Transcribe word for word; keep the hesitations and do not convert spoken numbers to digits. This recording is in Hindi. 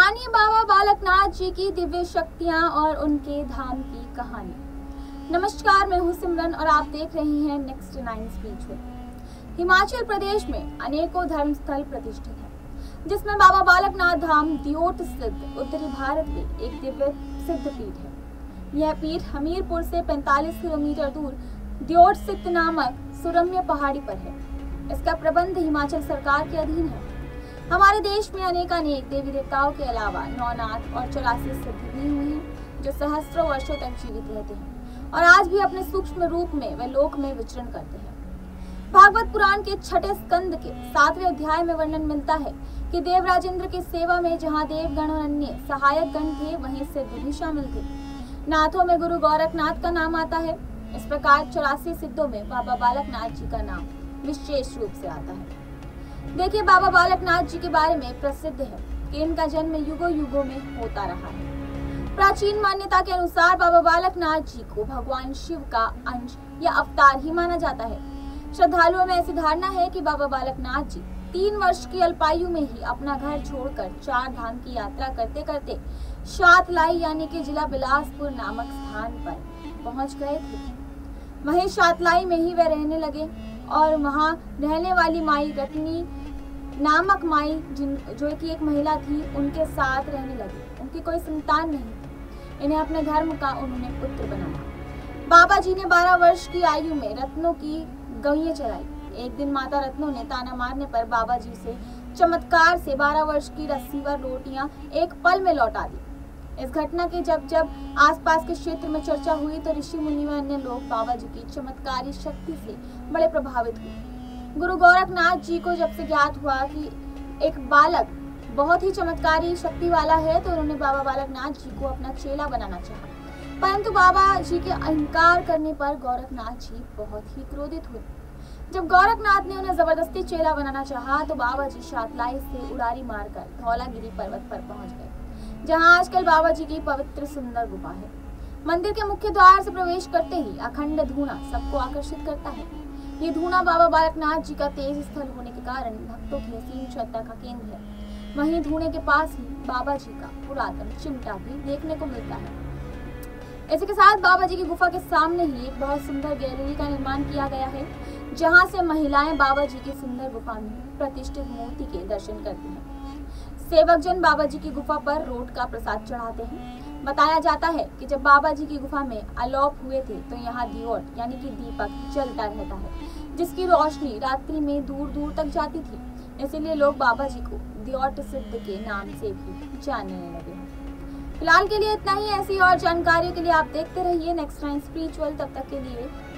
जानिए बाबा बालकनाथ जी की दिव्य शक्तियां और उनके धाम की कहानी। नमस्कार, मैं हूं सिमरन और आप देख रहे हैं next nine spiritual. Himachal Pradesh में अनेकों धर्म स्थल प्रतिष्ठित हैं, जिसमें बाबा बालकनाथ धाम दियोट स्थित उत्तरी भारत में एक दिव्य सिद्ध पीठ है। यह पीठ हमीरपुर से पैंतालीस किलोमीटर दूर दियोट स्थित नामक सुरम्य पहाड़ी पर है। इसका प्रबंध हिमाचल सरकार के अधीन है। हमारे देश में अनेकानेक देवी देवताओं के अलावा नौनाथ और चौरासी सिद्ध भी हुए हैं, जो सहस्त्रों वर्षों तक जीवित रहते हैं और आज भी अपने सूक्ष्म रूप में वे लोक में विचरण करते हैं। भागवत पुराण के छठे स्कंद के सातवें अध्याय में वर्णन मिलता है कि देवराजेंद्र की सेवा में जहाँ देवगण और अन्य सहायक गण थे, वहीं सिद्ध भी शामिल थे। नाथों में गुरु गोरखनाथ का नाम आता है। इस प्रकार चौरासी सिद्धों में बाबा बालकनाथ जी का नाम विशेष रूप से आता है। देखिए, बाबा बालकनाथ जी के बारे में प्रसिद्ध है कि इनका जन्म युगों युगों में होता रहा है। प्राचीन मान्यता के अनुसार बाबा बालकनाथ जी को भगवान शिव का अंश या अवतार ही माना जाता है। श्रद्धालुओं में ऐसी धारणा है कि बाबा बालकनाथ जी तीन वर्ष की अल्पायु में ही अपना घर छोड़कर चार धाम की यात्रा करते करते शातलाई यानी कि जिला बिलासपुर नामक स्थान पर पहुंच गए थे। वहीं शातलाई में ही वे रहने लगे और वहां रहने वाली माई रत्नी नामक माई, जिन जो कि एक महिला थी, उनके साथ रहने लगी। उनकी कोई संतान नहीं थी। इन्हें अपने धर्म का उन्होंने पुत्र बनाया। बाबा जी ने बारह वर्ष की आयु में रत्नों की गौएं चराई। एक दिन माता रत्नों ने ताना मारने पर बाबा जी से चमत्कार से बारह वर्ष की रस्सीवर रोटियां एक पल में लौटा दी। इस घटना के जब जब आसपास के क्षेत्र में चर्चा हुई तो ऋषि मुनि व अन्य लोग बाबा जी की चमत्कारी शक्ति से बड़े प्रभावित हुए। गुरु गोरखनाथ जी को जब से ज्ञात हुआ कि एक बालक बहुत ही चमत्कारी शक्ति वाला है, तो उन्होंने बाबा बालकनाथ जी को अपना चेला बनाना चाहा। परंतु बाबा जी के अहंकार करने पर गोरखनाथ जी बहुत ही क्रोधित हुए। जब गोरखनाथ ने उन्हें जबरदस्ती चेला बनाना चाहा तो बाबा जी शातलाई से उड़ारी मारकर धौलागिरी पर्वत पर पहुंच गए, जहां आजकल बाबा जी की पवित्र सुंदर गुफा है। मंदिर के मुख्य द्वार से प्रवेश करते ही अखंड धूना सबको आकर्षित करता है। ये धूना बाबा बालकनाथ जी का तेज स्थल होने के कारण भक्तों की असीम श्रद्धा का केंद्र है। वहीं धूने के पास ही बाबा जी का पुरातन चिमटा भी देखने को मिलता है। इसी के साथ बाबा जी की गुफा के सामने ही एक बहुत सुंदर गैलरी का निर्माण किया गया है, जहां से महिलाएं बाबा जी की सुंदर गुफा में प्रतिष्ठित मूर्ति के दर्शन करती हैं। सेवक जन बाबा जी की गुफा पर रोट का प्रसाद चढ़ाते हैं। बताया जाता है कि जब बाबा जी की गुफा में अलोप हुए थे तो यहाँ दियोट यानी कि दीपक जलता रहता है, जिसकी रोशनी रात्रि में दूर दूर तक जाती थी। इसीलिए लोग बाबा जी को दियोट सिद्ध के नाम से भी जानने लगे हैं। फिलहाल के लिए इतना ही। ऐसी और जानकारियों के लिए आप देखते रहिए नेक्स्ट नाइन स्पिरिचुअल। तब तक के लिए